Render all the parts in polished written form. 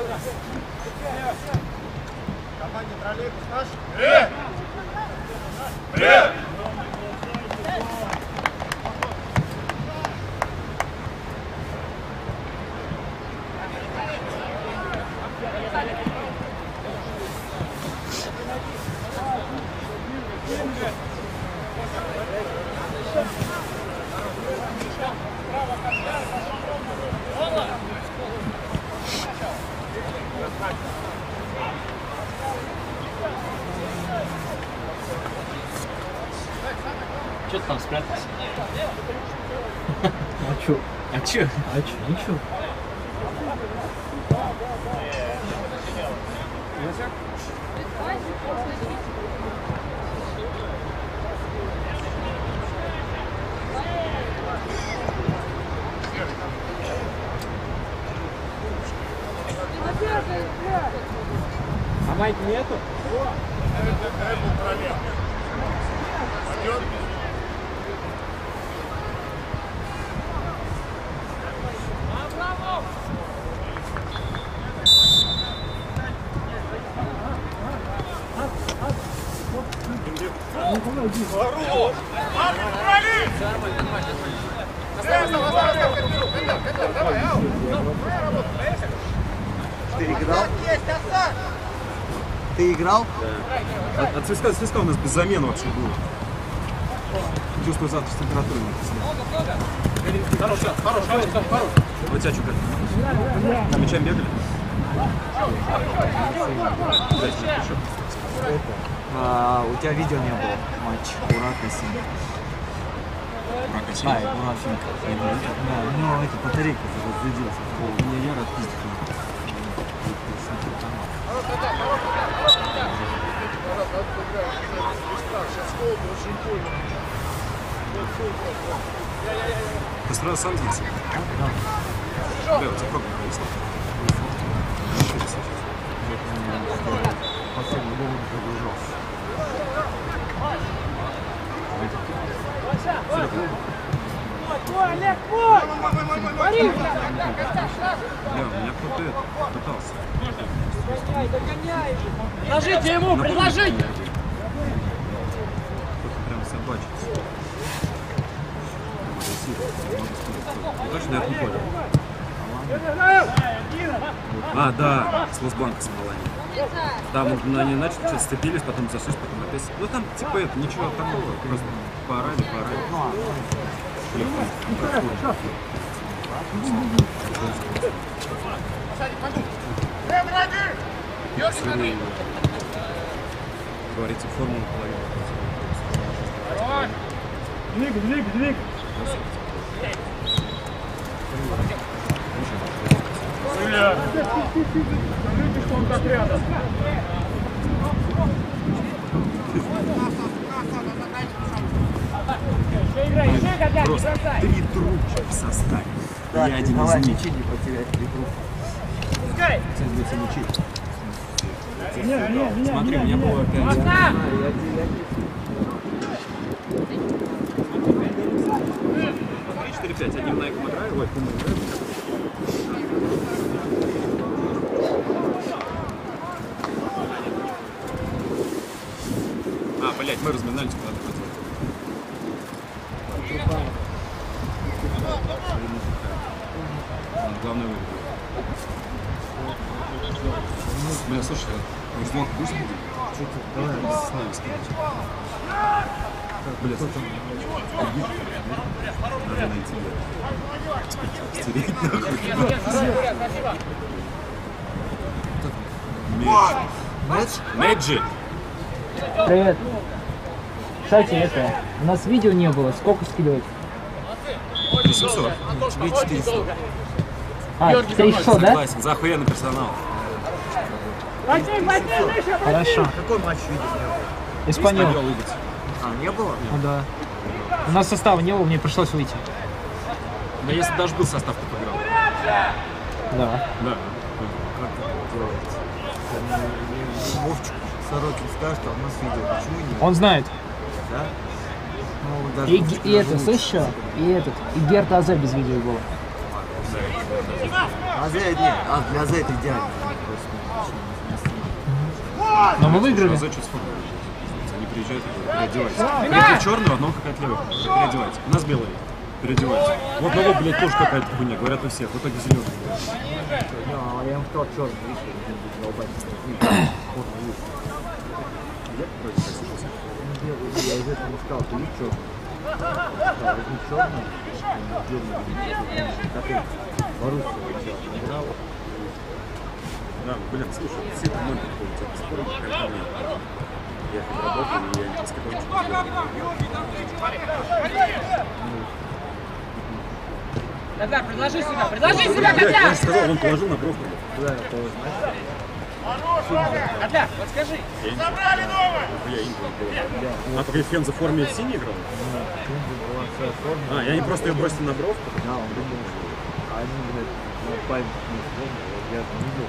Команде троллейбус наш. Привет! Привет! Что ты там спрятался? А чё? А чё? А чё? Ничего. А майки нету? Ты играл? Ты играл? Да. От свистка у нас без замены вообще было. Чувствую завтра с температурой. Хорош. Вот тебя что как? На мячами бегали? У тебя видео не было. Матч Урака Синг. Урака Синг? Урака Синг. Да, у него эта батарейка разрядилась. Мне Яра отпиздит. Ты сразу сам здесь? Да. Да, у тебя пробка есть? Последний гол загружался. Олег, мой! Борис! Да, у меня кто-то пытался. Предложите ему, предложите! Кто-то прям собачится. Точно я это не понял. А, да, с Лосбанка с Малани. Там они начали, что-то сцепились, потом засусь, потом опять. Ну там типа это ничего такого, просто поорали. Говорится, формулу половину. Двиг! Скажите, что он так рядом. Просто 3 трубки в составе. Да, И один давай, из них. ничего не потерять 3 трубки. Пускай! Смотри, у меня было 5. 4-5. Один на эком играю, ой, кому играю. А, блядь, мы разминались куда-то хотели. Главное выиграть. Бля, слушай, раздевалку будешь ходить? Давай с нами скинуть. Бля, слушай. Надо найти, бля. Стереть нахуй. Мэджик. Привет. Кстати, это, у нас видео не было. Сколько скидывать? 800. Тебе 400. А, 300, да? Согласен, за охуенный персонал. Хорошо. Какой матч видел? Испаньол. Игорь. А, не было? Ну да. У нас состава не было, мне пришлось выйти. Да если даже был состав, ты поиграл. Да. Да. Как это делать? Вовчик Сорокин скажет, а у нас видео. Почему нет? Он знает. Да? Ну, даже И это, слышишь что? И этот. И Герта Азе без видео было. А за нет, для за это идеально. Но мы выиграли. А зачем сформу? Они приезжают и говорят, переодевайтесь. Говорите черную, одного какая-то левая. Переодевайтесь. У нас белая. Переодевайтесь. Вот на лоб, блядь, тоже какая-то хуйня. Говорят у всех. В итоге зеленый. Я вам сказал, черный, я из этого не сказал, ты видишь черный? Да, возьми черный, белый, Боруссия играл. Да, блин, слушай, все это мой такой, у тебя спорт какая-то нет. Я их обработал, и я не Котляр, предложи себя! Предложи себя, Я Котляр! же сказал, он положил на бровку. Куда я положил? Котляр, подскажи! Забрали новый! Я интро был. А пока Фенза в форме синий играл? А, я не просто ее бросил на бровку? Да, он думал, что они, блядь, на память не вспомнил, я не видел.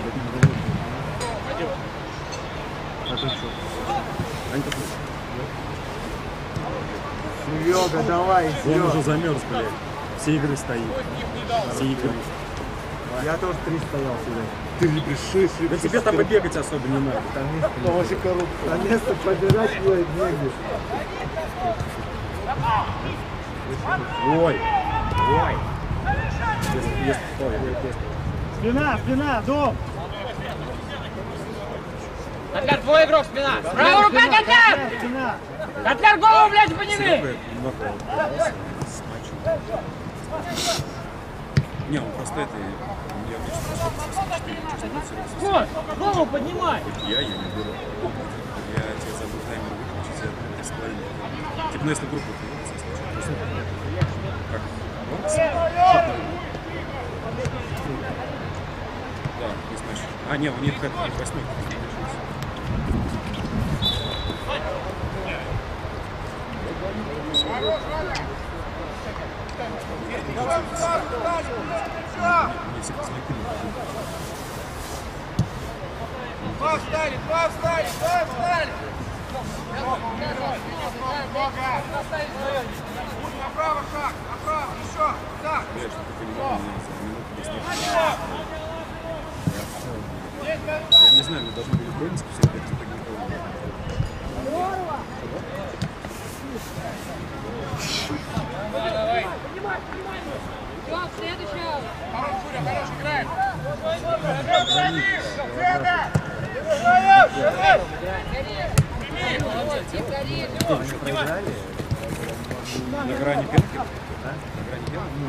А ты что? Они такой, Серега, давай, он Серега. уже замерз, блядь. Все игры стоит. Все игры. Я тоже 3 стоял сегодня. Ты не пришишь. Да тебе там и бегать особо не надо. Там место, там место побирать будет негде. Ой. Ой. Спина, дом! Котляр, твой игрок, спина! Правая рука, Котляр! Котляр, голову, блядь, подними! Не, он просто это... Я Вот, голову поднимай! Я не беру. Я тебе забыл таймер выключить, я 3,5. Типа, ну если группу как? Да, не значит. А, не, у них это 8. Два встали! Направо шаг, направо, еще, так! Я что-то понимаю, я не знаю, мы должны были брониться, все это типа Давай! Идем, следующая. Хорош, играем! на грани пенки. На грани пенки.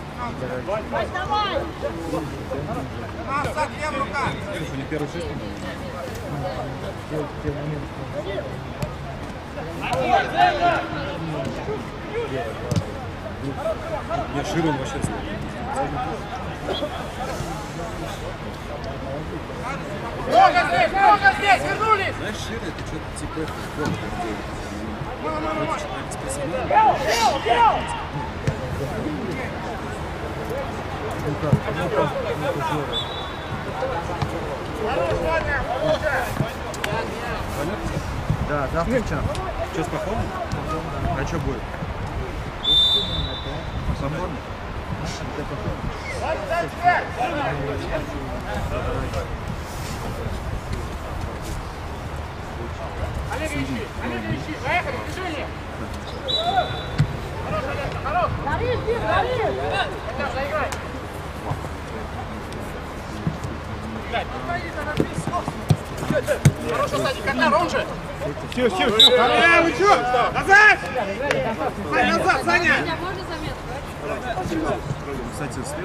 Масса, левая рука! У них первый 6. Я Широн вообще Много здесь, вернулись! знаешь, Шира это что-то типа Да, завтра в час. Что, с походом? А что будет? Свободно? Олег ищи, поехали, движение! Хорош! Гори! Заиграй! Хорошо, Садик, Котляр, он же! Все, вы что? Назад! Назад, Саня! Можно заметку? Кстати, свет.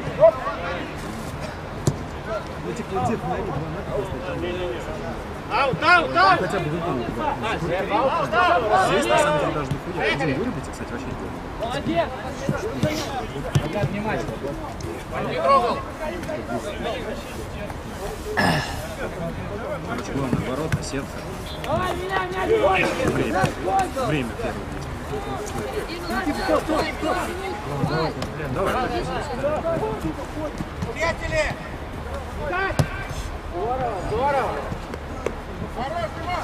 Ну, типа, вот где-то на 2 метра. Аут! Хотя бы выполнить. Здесь на самом деле даже дохуя. Один вырубите, кстати, вообще не дело. Молодец! Ребят, внимательно. Не трогал! Короче, главное, ворота, сердце. Время первое. Блин, давай. Приятели! Здорово! Хорош, Дима!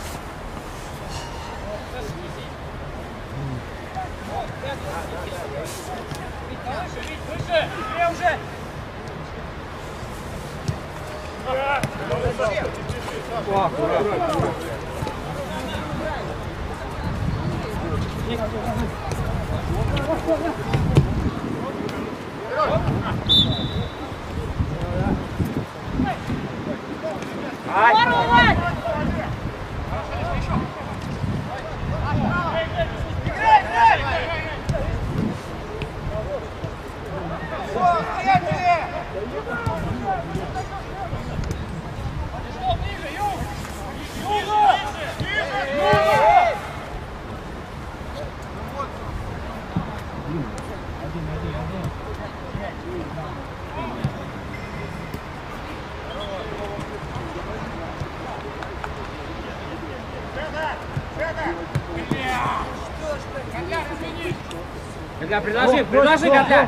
Выше! Где уже? Предложи, Котля!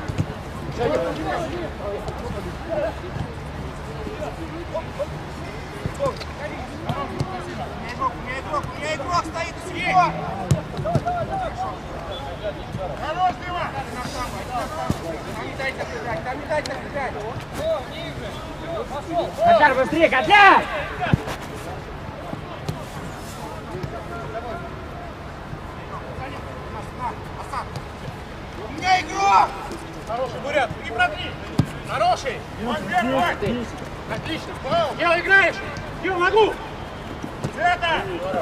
Не игрок стоит, всего! Хорош, Дима! Там не дайте сыграть, там не дайте сыграть! Котляр, быстрее, Котляр! У меня игрок! Хороший, Бурят, не продли! Хороший! Он первый! Отлично! Дело играешь! Дил, могу! Это!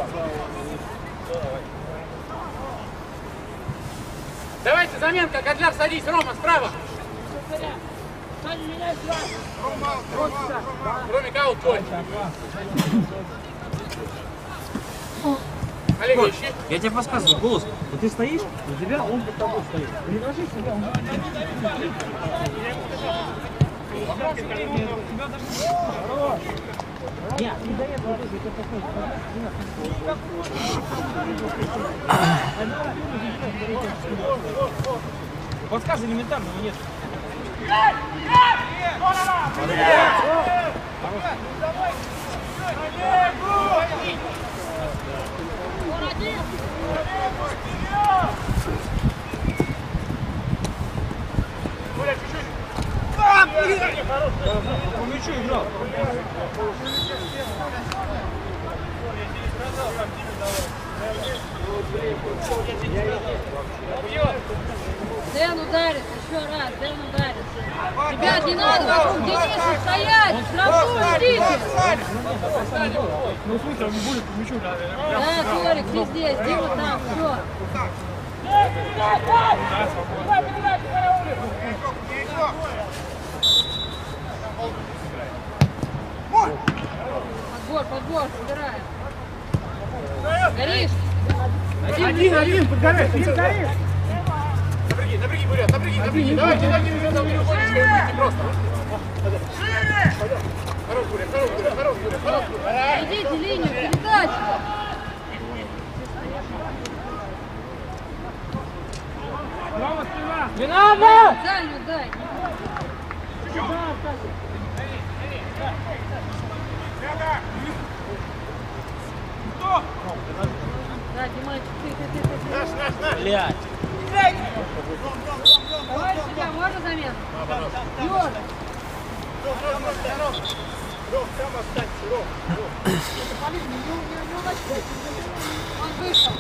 Давайте заменка, Котляр, садись, Рома, справа! Ромик, аут твой! Олег, ищи! Я тебе подсказываю, голос. Вот ты стоишь, у тебя он под тобой стоит. Предложи себя, он нет, не до этого тоже, это такой. Подсказы элементарного нет. Он ничего играл. Дэн ударит, еще раз, Дэн ударит. Ребят, не надо вокруг Дениса стоять, штрафную идите. Ну, в смысле, он не будет по мячу. Да, Толик, ты здесь, Дима там, все. Подбор, собираем. Горишь? Один, подгорай, подгорай. Напряги, Бурят, напряги. Давайте, не уходите, выйти просто. Шире! Хорош, Бурят. Идите линию, передачу. Не надо! Дальнюю дай. Да, Димайчик, ты. Блядь. Товарищ судья, можно замену? Юр! Он вышел.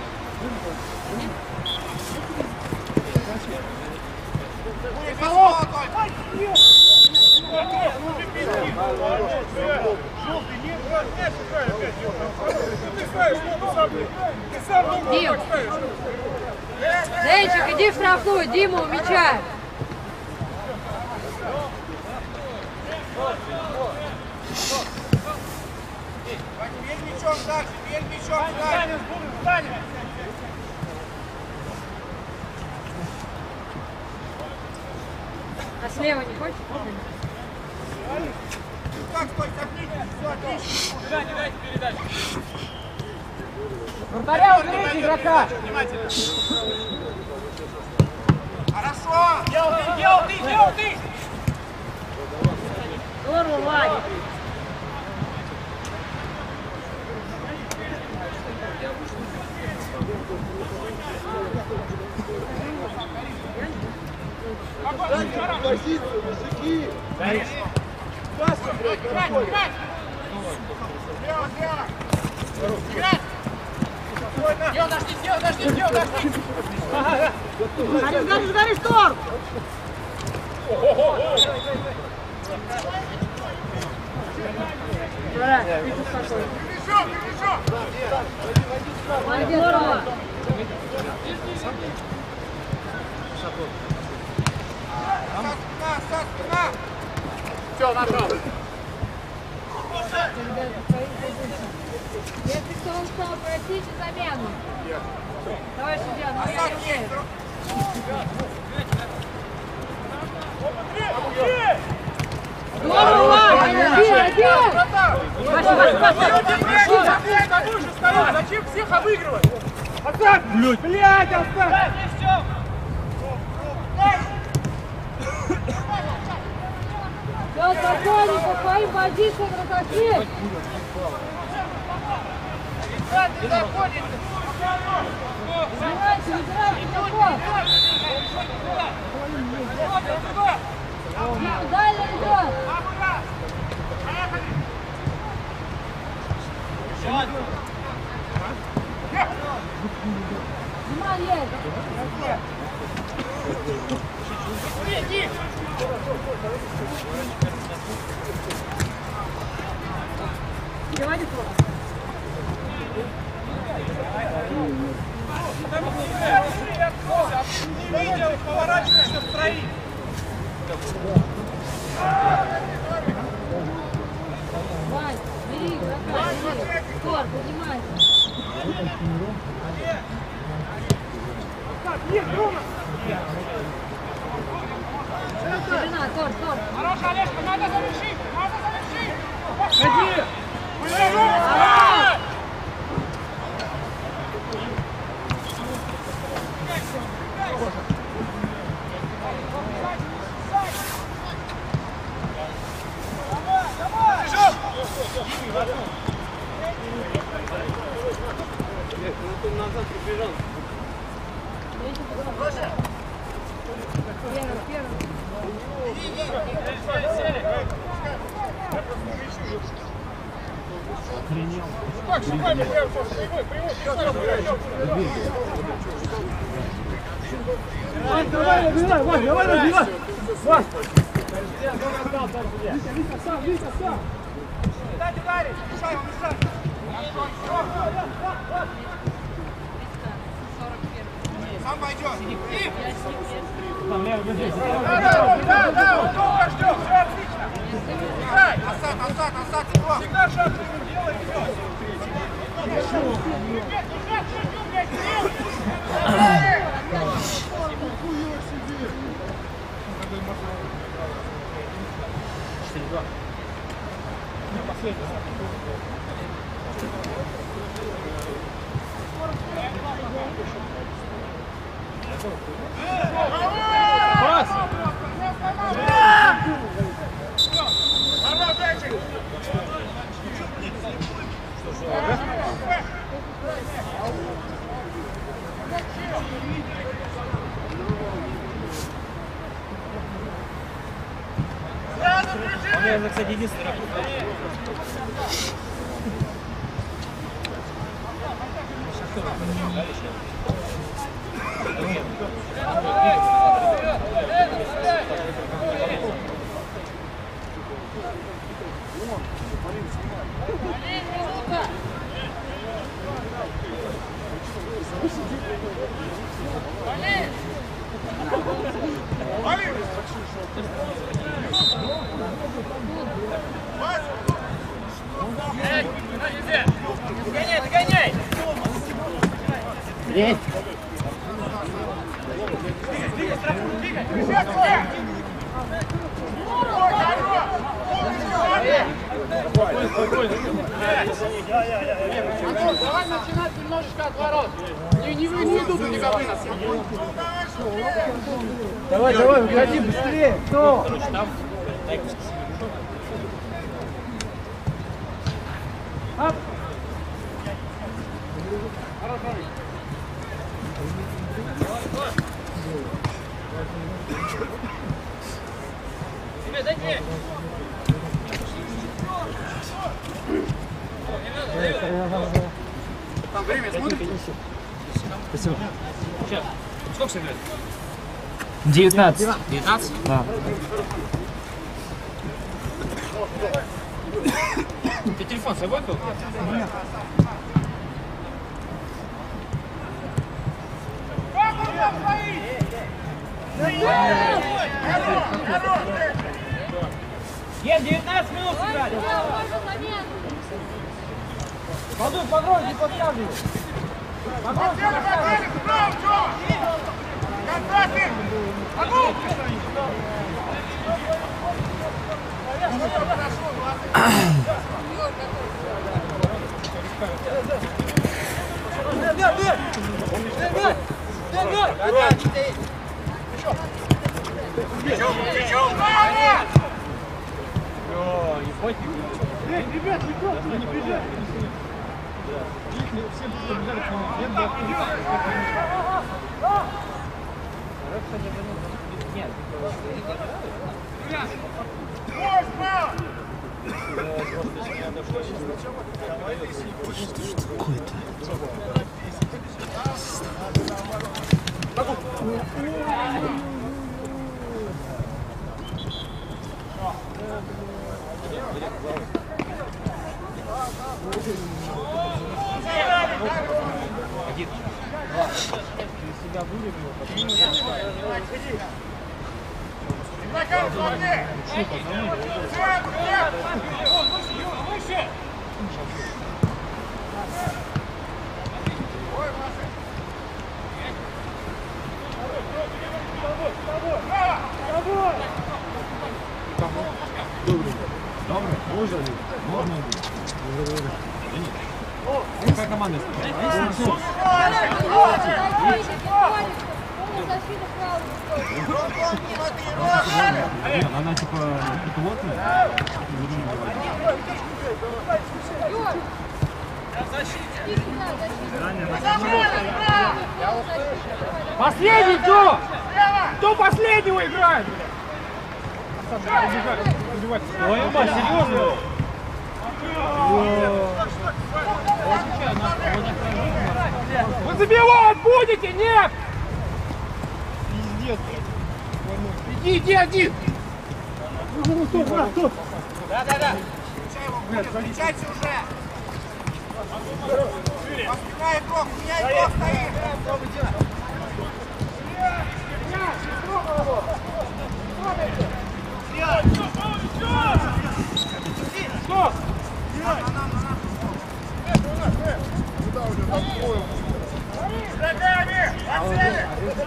Дим! Денчик, иди в штрафную, Дима у мяча. Бей мячом дальше, А слева не хочешь? Как стой, запните, все отлично. Не дайте передачу. Вратаря уберите, игрока! Хорошо! Делал ты! Здорово, Ваня. Позицию, мужики! Гори, Торг! Здорово! Все, нашел. Если кто устал, простите замену. Давай, судья, ну я не умею. Здорово! Зачем всех обыгрывать? Оставь! Блядь, оставь! Все, спокойно, по своим позициям разошли. Не заходит! Убирайте, убирайте, такой. Далее идет. Внимание есть. Видео, поворачиваешься в троих. Вань, бери, братан, бери. Тор, поднимайся. Ширина, Тор, Тор. Хорош, Олежка, надо завершить! Надо завершить! Ходи! Давай, разбивай! Вась! Витя, сам! Дайте ударить! Мешай, мешай! Сам пойдет! Да, он долго ждет! Все отлично! Играй! Назад, его! Всегда шаг делай, идет! Пас! Он, наверное, кстати, единственный. Догоняй! Есть! Давай начинать немножечко от ворот. Не идут у тебя вынос. Давай, выходи быстрее! Кто? Ап! Тебе дайте! Там время смотрите? Спасибо. Сейчас. Сколько сыграть? 19. 19? Да. Ты телефон с собой был? Нет. Есть 19 минут сыграть. Подумай, погромче, не подсказывай. Погромче, ребят, не бежать. Все побежали к нему. Какая команда? Она типа пилотная? Последний кто? Кто последнего играет? Ой, серьезно? Вы забивать будете? Нет! Пиздец. Иди один! Да. Встречайте уже! Поспевай игрок, меняй игрок, стоит! Стоп! Шагами! Отсели!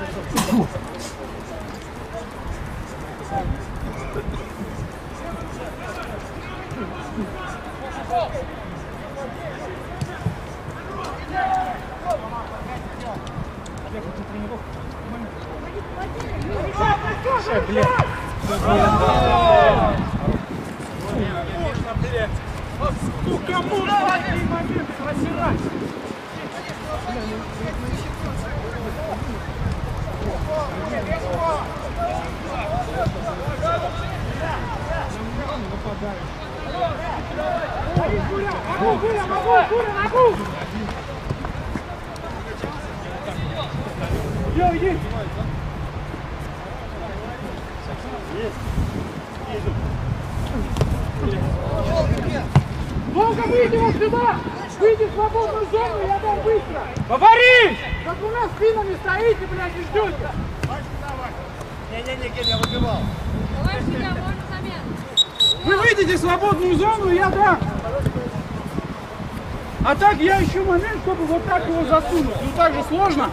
Ну кому такие моменты просирать? Могу! Иди! Долго выйди вот сюда! Выйди в свободную зону, я дам быстро! Говори! Как у нас спинами стоите, блядь, и ждете! Не-не-не, Ген, я выбивал. Давай себя, можно замену. Вы выйдете в свободную зону, я дам! А так я ищу момент, чтобы вот так его засунуть. Ну так же сложно.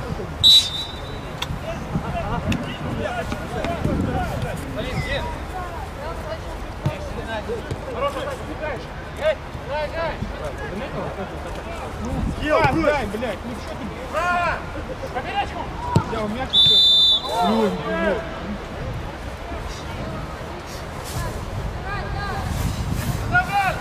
Дай, блядь, ну что ты? Право! Поберечку! Я у мяч все. Забрать!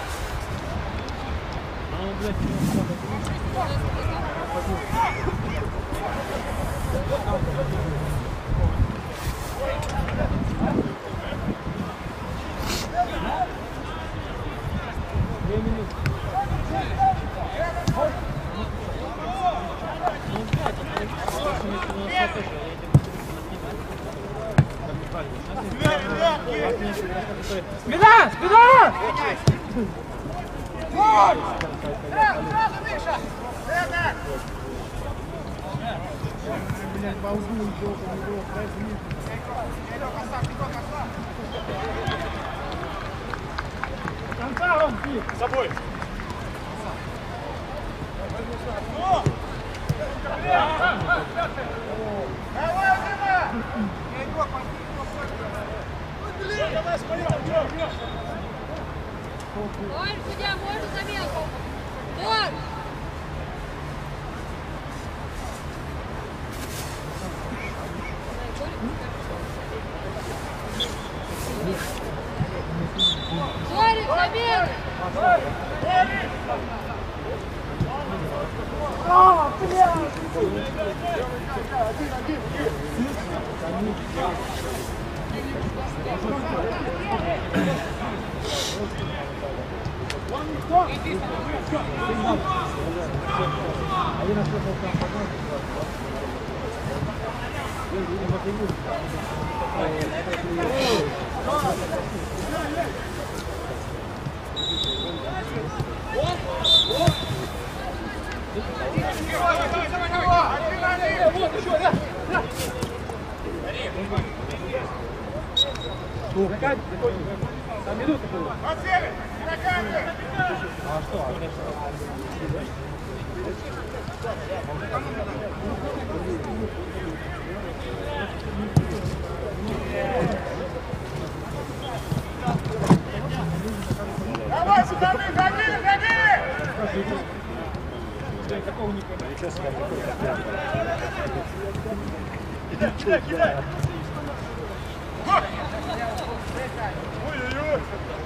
Спина! Спина! Сразу, Миша! Это! Конца он бил! С собой! Давай, Дима! Давай, смотри, Ой, судья, можно заметку? Вон! Зорик, заметка! Давай, пацаны, гони, гони! Кидай, кидай! Ой-ой-ой!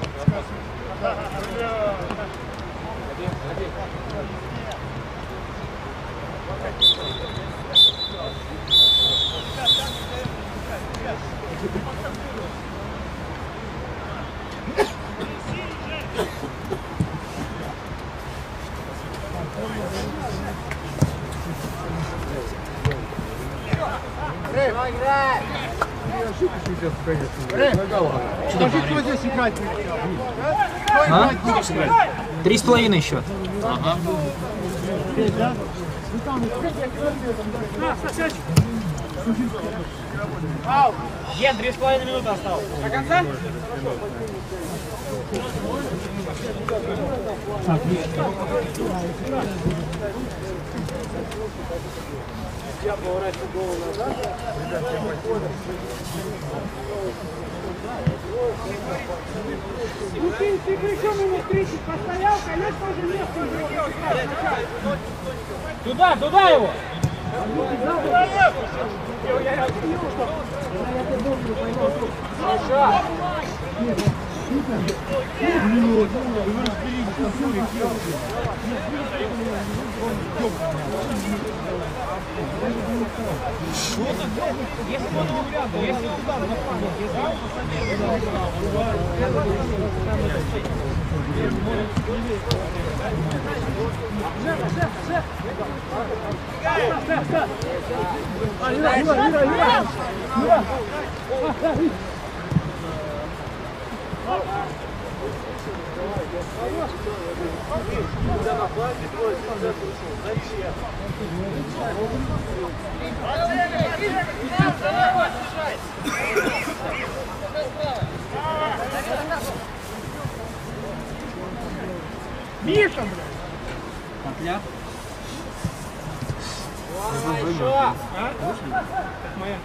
Кто здесь играть? А? 3,5 счет. Ген, 3,5 минуты осталось. До конца? Ну ты причем минут 30 постоял, конечно уже место не Туда, туда его! Миша, блядь! Петля. Еще! А? Моя.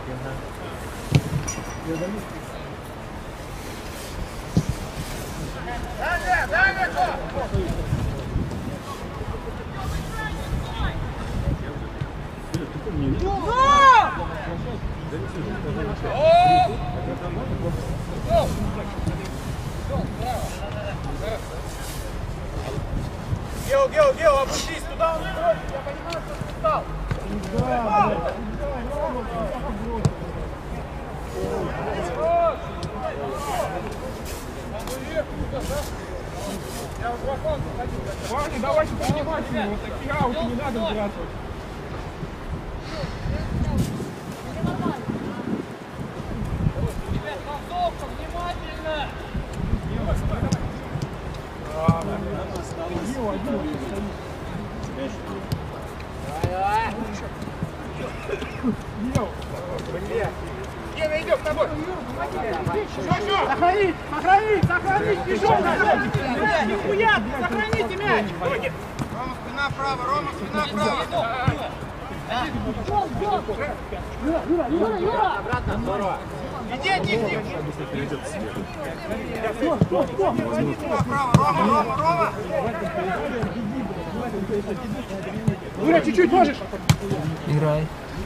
Дай, дай, дай! Гео, опустись туда, он не бросит, я понимаю, что ты встал. Парни, давайте повнимательнее, вот такие ауты не надо сбрасывать. Ребят, концовка, внимательно! Гена, идем с тобой. Все. Сохранить, бежом. Нихуя, сохраните мяч. Рома, спина вправо, Рома, спина вправо. Обратно, здорово. Иди от них, Дим. Спина вправо, Рома. Юра, чуть-чуть можешь? Играй.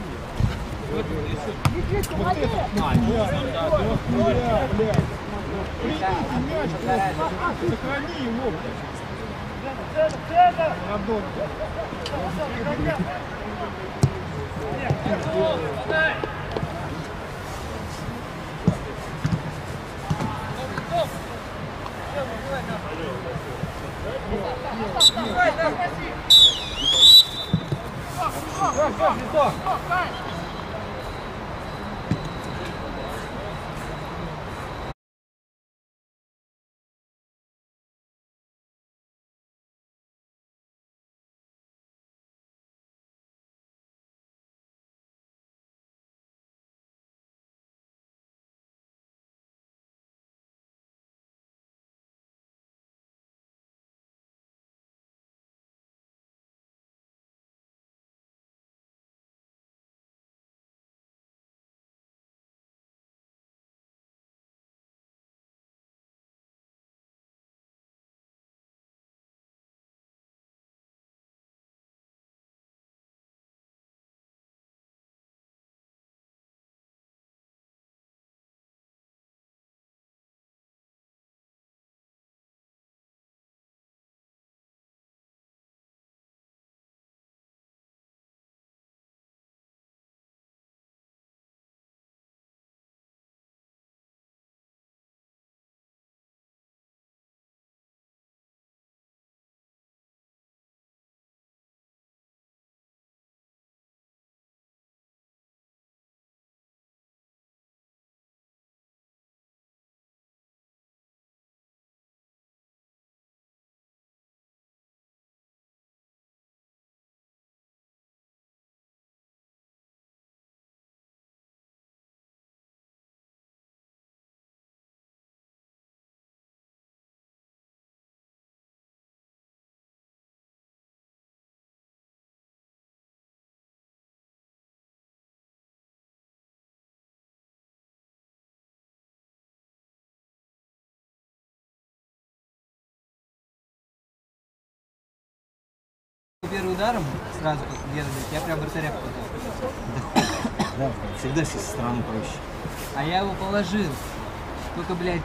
Первым ударом, сразу как Гена говорит, я прям вратаря попадал. Да, всегда со стороны проще. А я его положил. Только, блядь,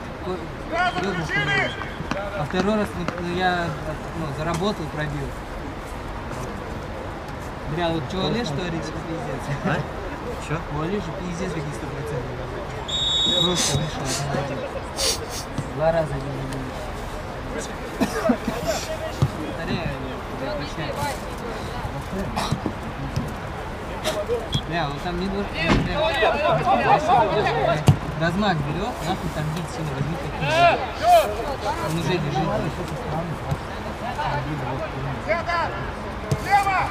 а второй раз я заработал, пробил. Бля, вот что Олеж, что Олеж, пиздец. А? Чё? У Олежа пиздец какие 100%. Просто вышел 1-1. 2 раза 1-1. Повторяю, прощай. Бля, вот там не должен... Размах берет, нахуй там бить сильно возьми как-нибудь. Он уже лежит. Лево!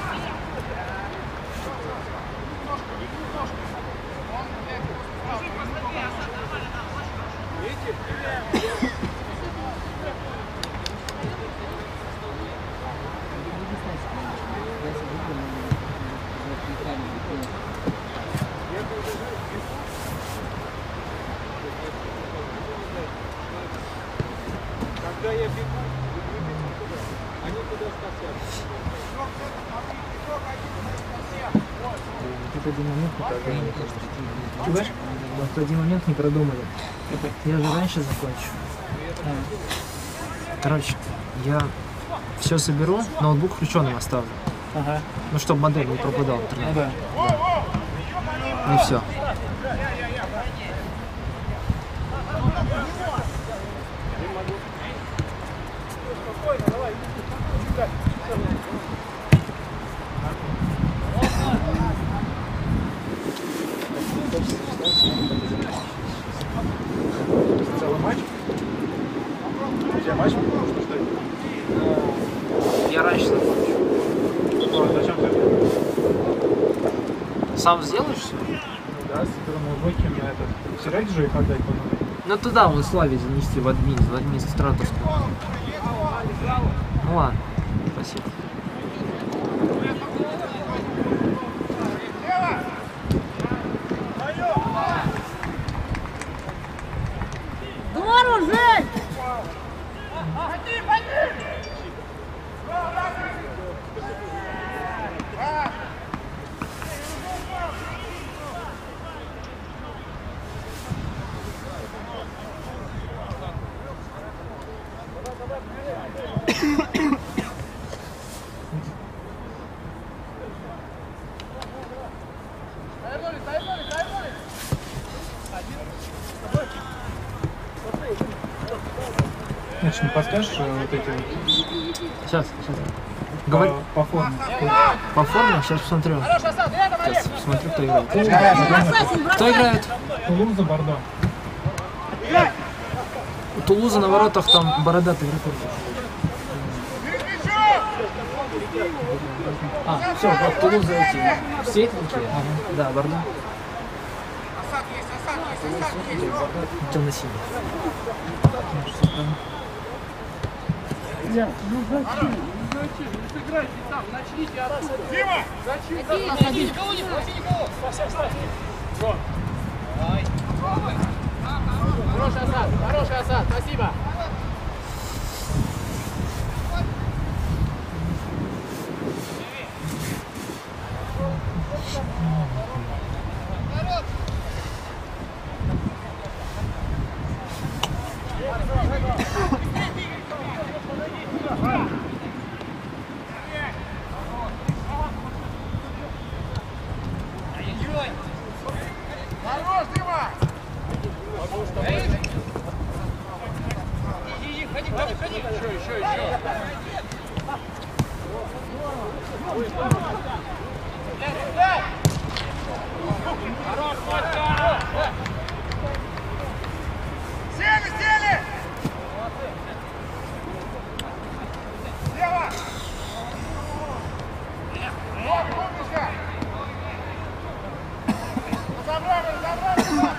Когда я бегу, они туда скосят. В один момент не продумали. В один момент не продумали. Я же раньше закончу. Короче, я все соберу, ноутбук включенным оставлю. Ага. Ну, чтобы модель не пропадала в интернете. Да. И все. Целый матч? Матч можно ждать? сам сделаешь все? Да, с которым логики мне это. Стирать же их отдать потом. Ну туда, вон Славе занести в администраторскую. Ну ладно, спасибо. Здорово, Жень! Значит, не подскажешь вот эти вот Сейчас. Говори. по форме? По форме? Сейчас посмотрю. Сейчас посмотрю, кто играет. Кто играет? Тулуза, Бордо. У Тулуза на воротах там бородатый игрок. А, все, вот Тулуза эти. Все эти такие? Ага. Да, Бордо. Темно-синий. Ну зачем? Ну сыграйте там, начните орать. Дима! Зачем? Никого не проси, никого! Хороший Асад, спасибо. Хорош, Дима! Ходи. Еще. Хорош, Вася! Сели! Слева! Вот, умничка! Разобрали!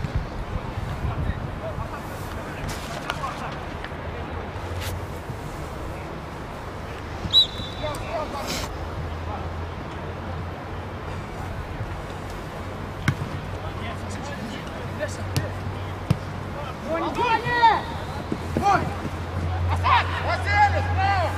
Василий, справа!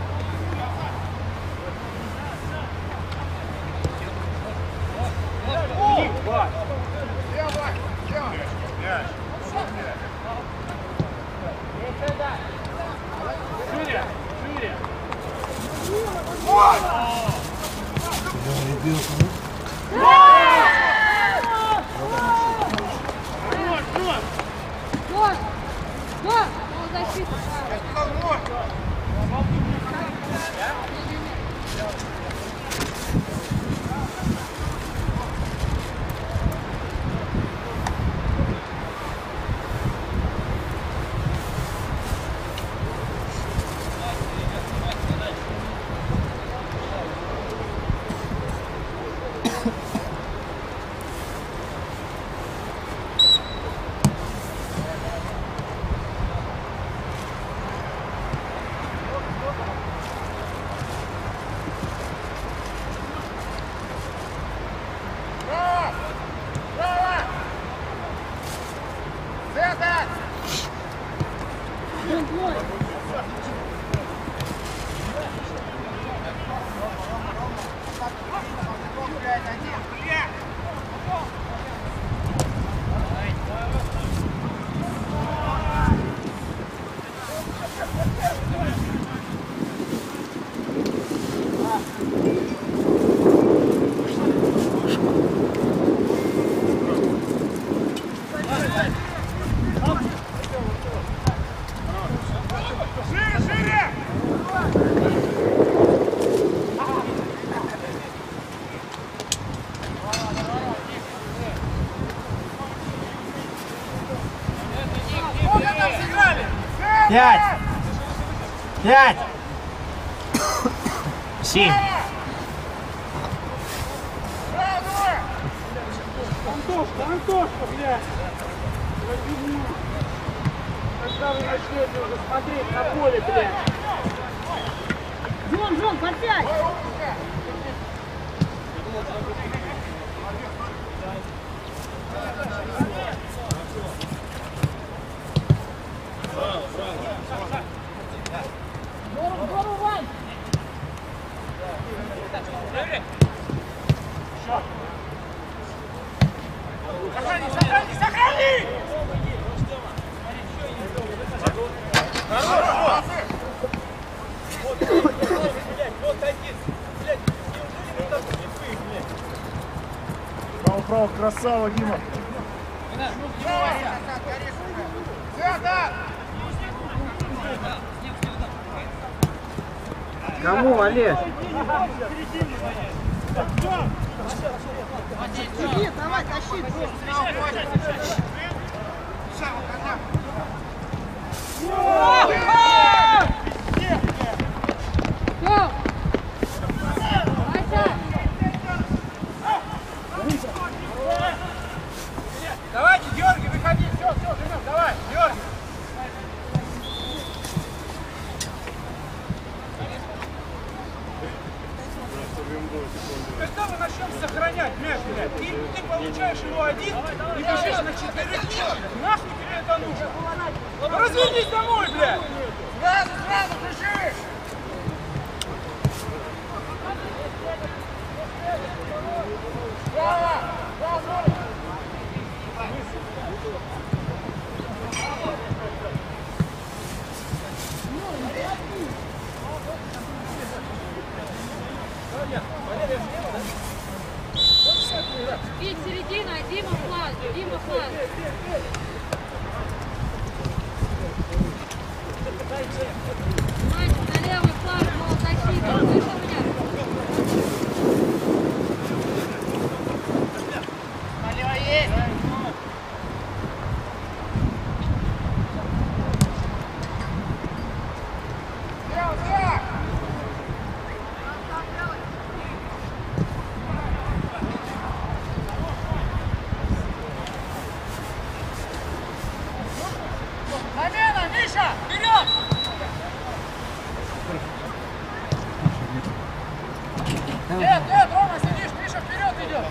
Пять! 7! Антошка, блядь! Когда вы начнете уже смотреть на поле, блядь? Жон, подсядь! Здорово, Вань! Сохрани! Право, красава, Дима! Кому, Олег? Давай, тащи! Давайте, Георгий, выходи, все, живем, давай, Георгий. Когда мы начнем сохранять мяч, блядь, ты получаешь его один и бежишь на четверых, нахуй тебе это нужно? Ну, развернись домой, блядь! Сразу, бежишь! Право! Вить, середина, Дима фланг, Дима фланг. Мальчик, на левый фланг, мол, защита. Слышал меня? Налево есть! Замена, Миша! Вперед! Нет, Рома, сидишь, Миша вперед идет!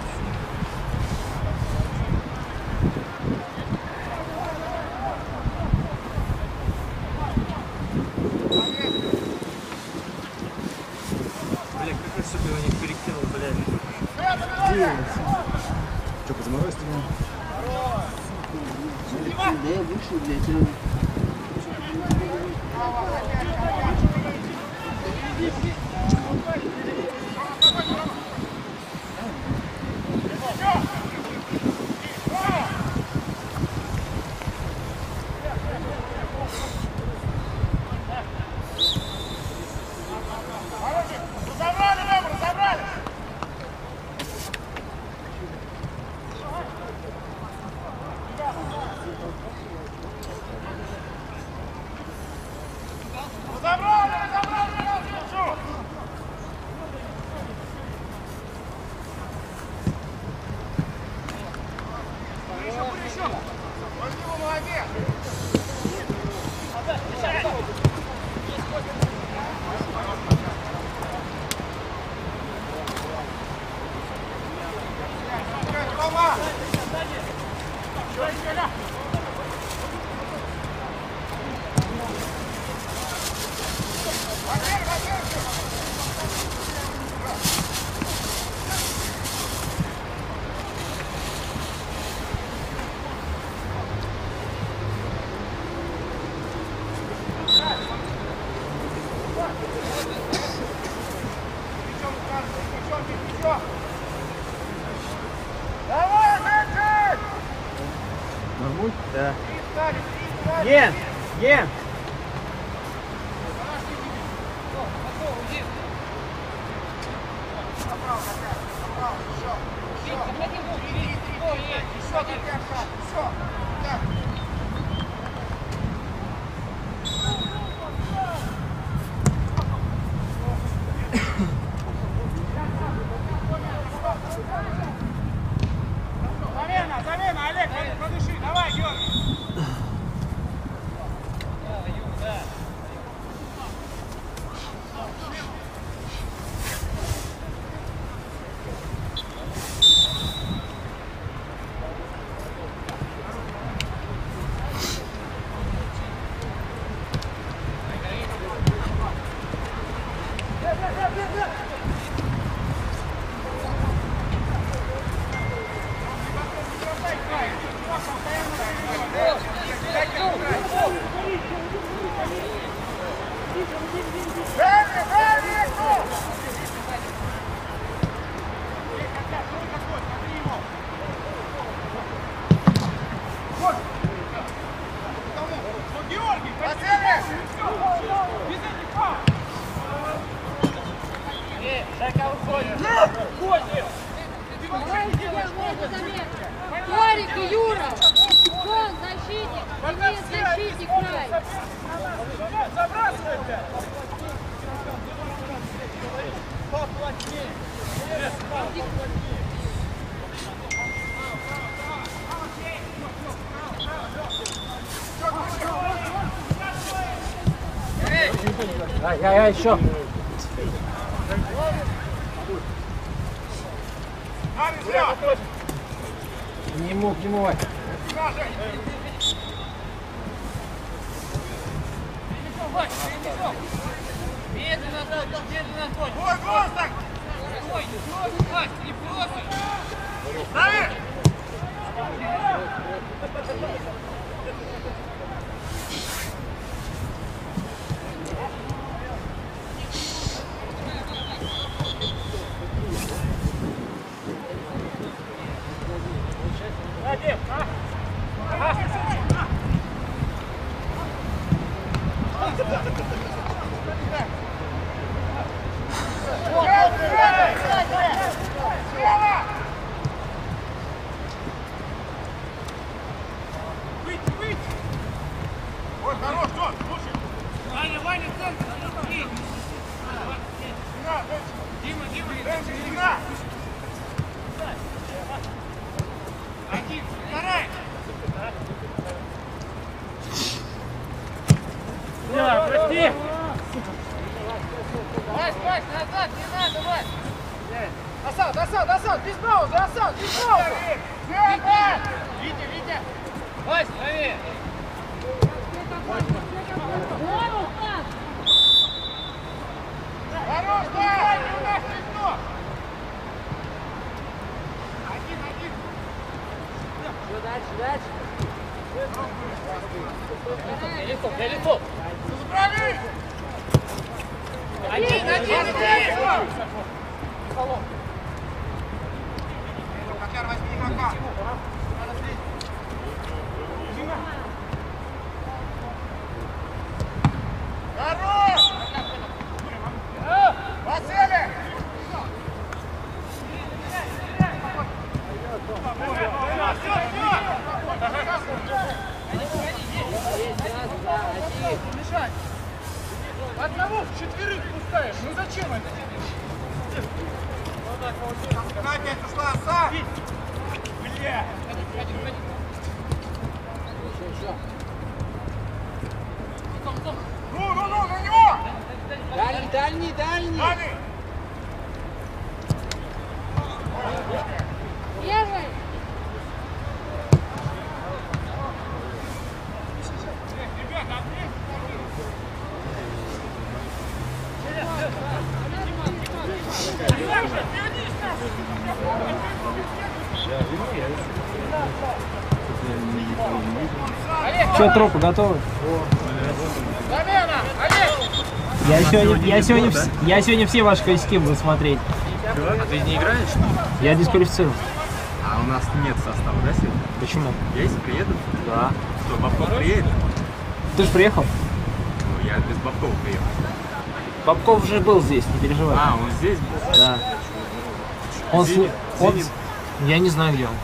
Блин, как я себе его не перекинул, блядь. Что, позаморозить тебя? Да я вышел, блядь. Разобрали, Рома, разобрали! Разобрали, держу! Еще! Возьми его, молодец! Рома! Давай, Женчик! Нормуль? Да. Ген! Ген! Замена! Без этих фау. Ярик и Юра! Вон, защитник! Имеет защитник край! Забрасывай, блядь! Я еще. Не мог, не мог. Ой, просто! Ой, не просто! Дави! Выйти! Ой, хорош, Джон, слушай! Ваня, центр! Дима! Дима! Один, вторая! Да, прости. Вась, назад, не надо, Вась! Асад, без паузы, Асад, без паузы! Витя! Вась, лови! Хорош, Вась! Один! Дальше. Далеко! Забрали! Один! Котяр, возьми игрока! Хорош! По цели! Мешай! Одного в четверых пускаешь, ну зачем это? Опять ушла оса! Бля! Ну, на него! Дальний. Первый! Ребята, Что, трупы готовы? замена! Я сегодня все ваши косяки буду смотреть. А ты не играешь? Я дисквалифицирован. А у нас нет состава, да, сегодня? Почему? Есть? Приедут? Да. Что, Бабков приедет? Ты же приехал? Ну, я без Бабкова приехал. Бабков уже был здесь, не переживай. А, он здесь был? Да. Он Зенит. Я не знаю, где он.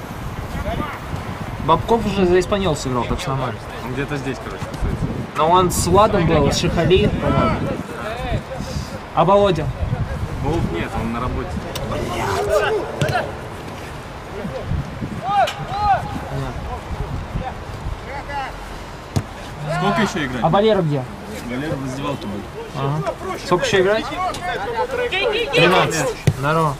Бабков уже за Испаньол сыграл, так что нормально. Он где-то здесь, короче, тусуется. Но он с Владом был, с Шихали, по-моему. А Володя? Волк нет, он на работе. Сколько еще играть? А Валера где? Валера в раздевалке был. Ага. Сколько еще играть? 13. Здорово.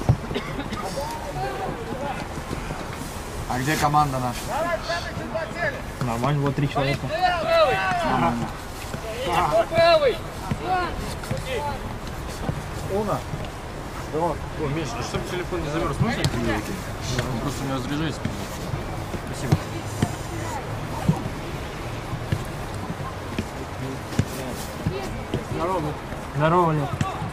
А где команда наша? Нормально, вот 3 человека. Правый! О, Миша, а чтобы телефон не замерз, можно к тебе выйти? Он просто у меня разряжается. Спасибо. Здорово, Лев.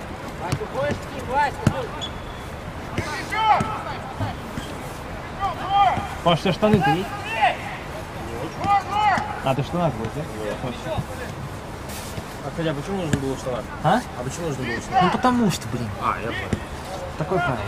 Паш, у тебя штаны-то есть? А, ты в штанах был, да? А хотя почему нужно было штанах? А? А почему нужно было штанах? Ну потому что, блин, А, я понял. такой парень.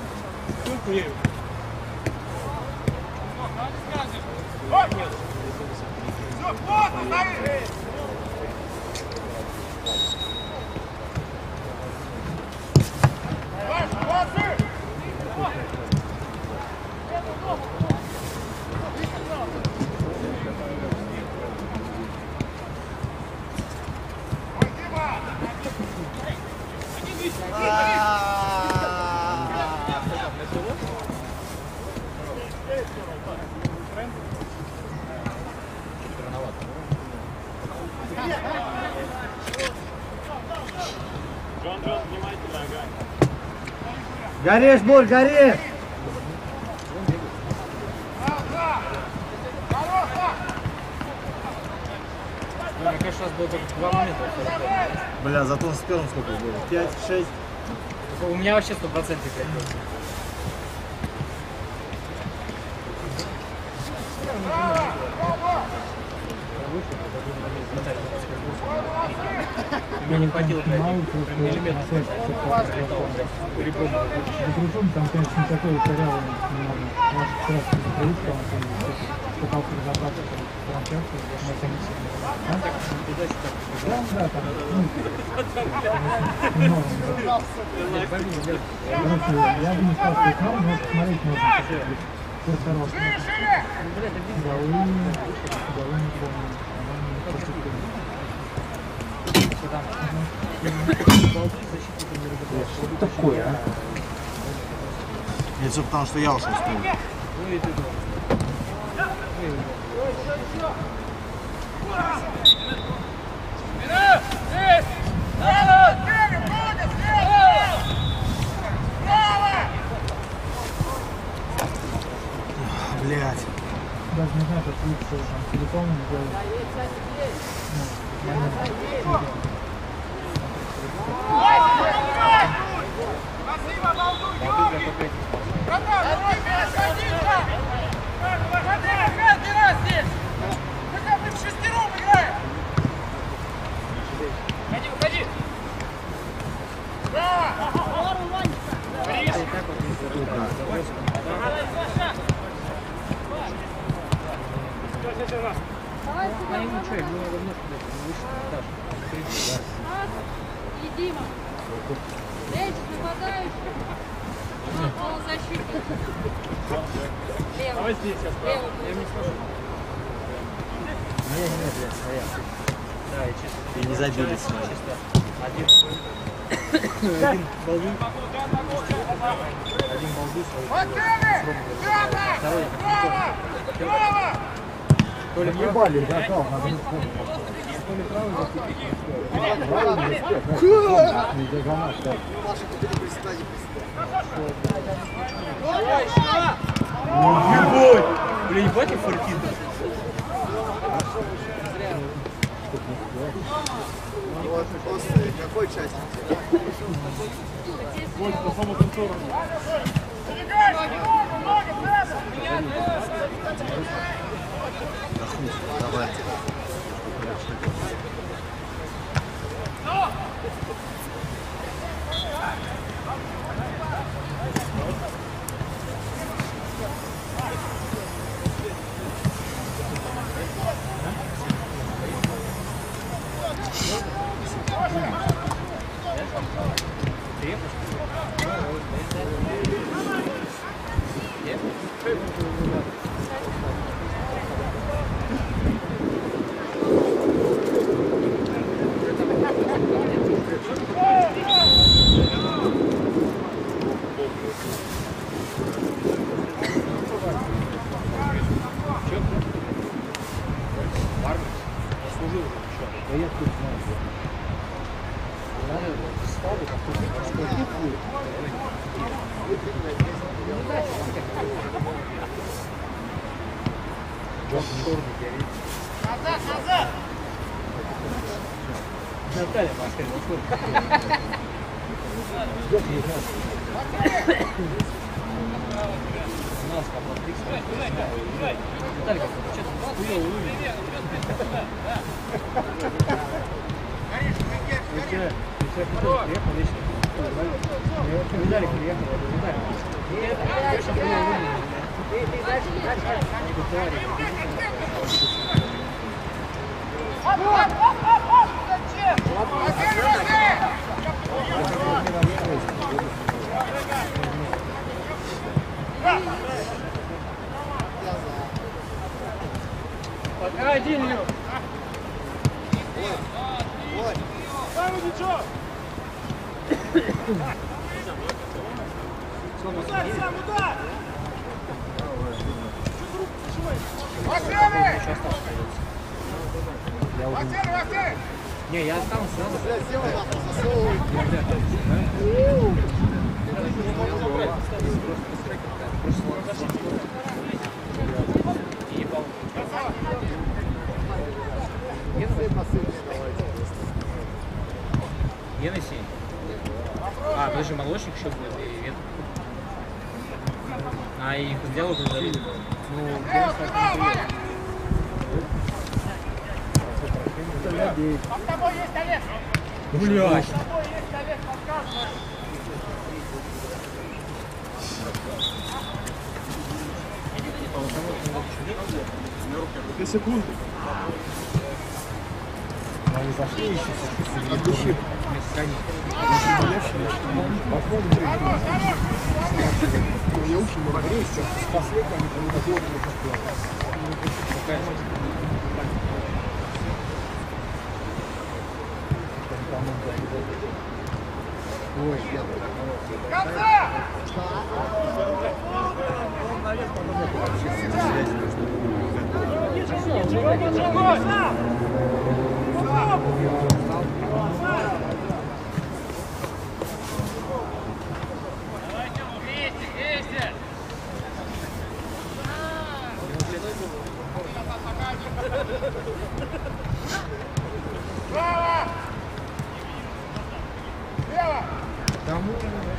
Горишь, Буль, горишь! Мне кажется, у нас было только 2 момента. Бля, зато с первым сколько было? 5, 6. У меня вообще 100% прям. Мне не хватило миллиметра. Причем там, конечно, не такое корявое, ваш красный правительство, он пытался разобраться в трансляции, на комиссии. Да, там, короче, я бы не сказал, что это норм, но посмотреть можно. Осторожно. Голы не помню. Что такое, а? Это все потому, что я ушел с поля. Блять. Даже не знаю, как лучше там телефон сделать. Спасибо, Балдур! Каждый раз здесь! Хотя бы в шестером играем! Уходи, уходи! И Дима. Эти нападающие. Полузащитник. Лево. Давай здесь сейчас. Лево. Я не скажу. Моя нет, блядь, своя. Да, и чисто. И не забили свои. Один балду. Один балду свой. Второй. Толя Ебали, готов, надо не Ебать! Бля, ебать их форкин. После какой части? Вот, по самому концу. Давай. Назад, назад! Наталья, Москва, у нас как-то Виталик приехал, Пока один, Ю. Сам ничего. Удар, сам удар! Максимы! Не, я останусь сразу. Енеси. А, подожди, молочник еще будет и ветер. А, и их сделал уже. Ну, Енес так не приедет. Под тобой есть Олег! Блядь! Под тобой есть Олег, подсказывай! 2 секунды. Они зашли еще. От души. Я уши не могу, сейчас последний они там не ой, Конца! Право! Лево! Кому?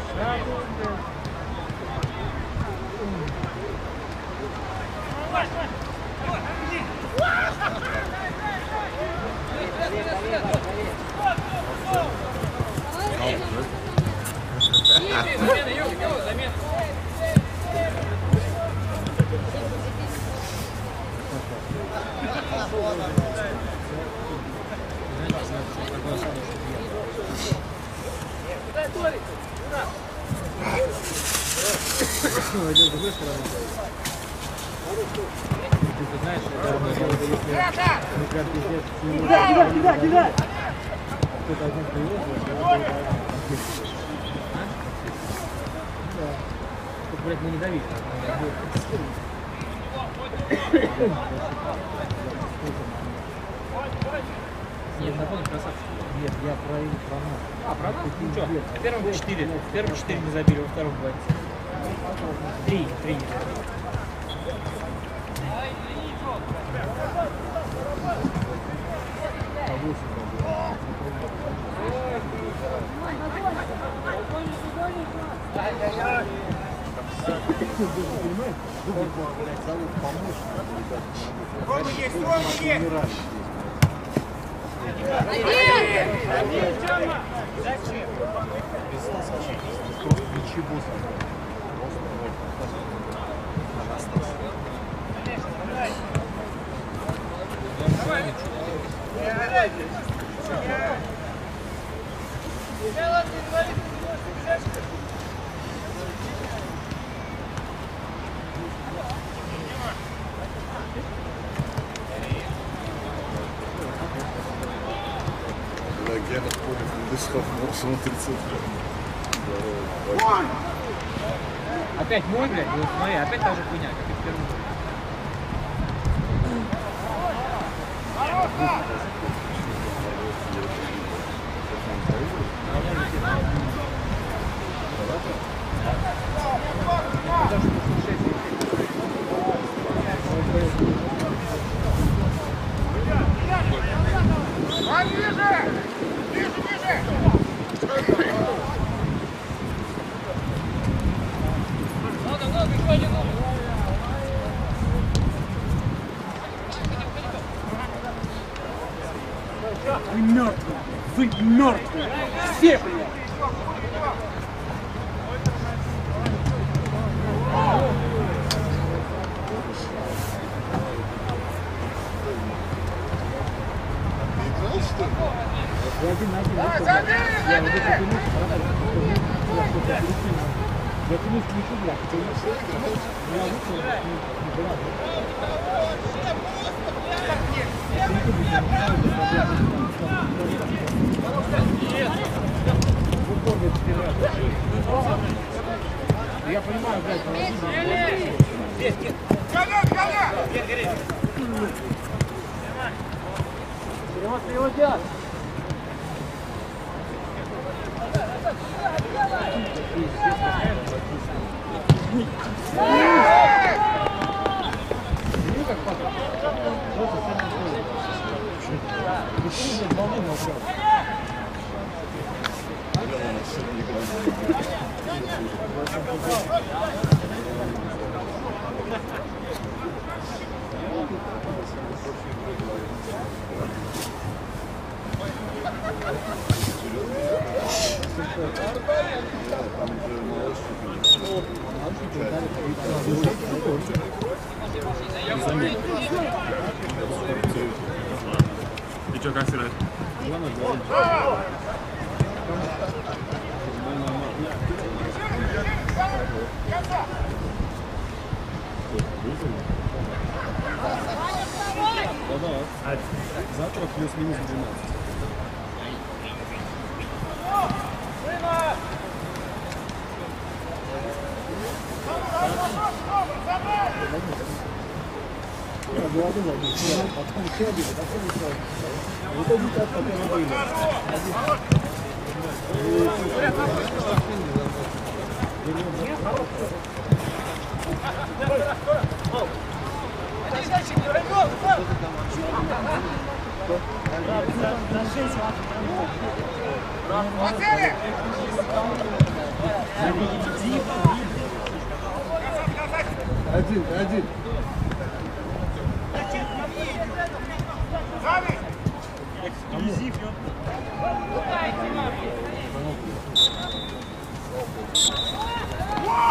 Кидай! Кто-то один появился, тут, блядь, мы не давить. Нет, на фоне красавчик. Нет, я про нас. А, про нас? Ну что, в первом 4. В первом 4 не забили, во втором 2. 3 не забили. Рома есть, Рома есть! Зачем? Ничего. Гена ходит, дышал, смотрится. Опять мой, блядь, вот смотри, опять та же хуйня, как и в первом. Вы мертвые! Вы мертвые! Все, блядь! Я понимаю, блядь, переводят. И что, как сыграть? Да. Завтра плюс-минус 12. Один. Эксклюзив. Wow!